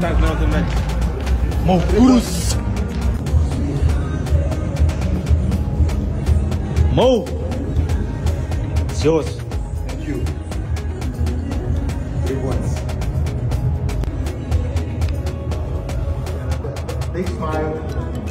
Thanks, man of the match. Mo, Kudus. Mo, it's yours. Thank you. Big ones. Big smile.